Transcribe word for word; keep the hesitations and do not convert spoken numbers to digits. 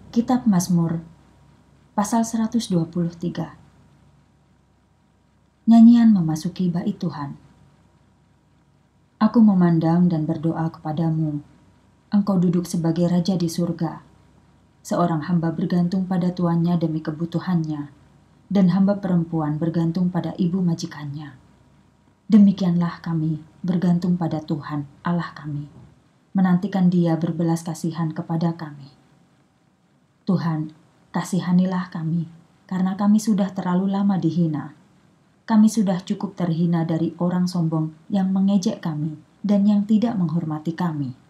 Kitab Mazmur, pasal seratus dua puluh tiga. Nyanyian memasuki bait Tuhan. Aku memandang dan berdoa kepadamu. Engkau duduk sebagai raja di surga. Seorang hamba bergantung pada tuannya demi kebutuhannya, dan hamba perempuan bergantung pada ibu majikannya. Demikianlah kami bergantung pada Tuhan Allah kami, menantikan Dia berbelas kasihan kepada kami. Tuhan, kasihanilah kami, karena kami sudah terlalu lama dihina. Kami sudah cukup terhina dari orang sombong yang mengejek kami dan yang tidak menghormati kami.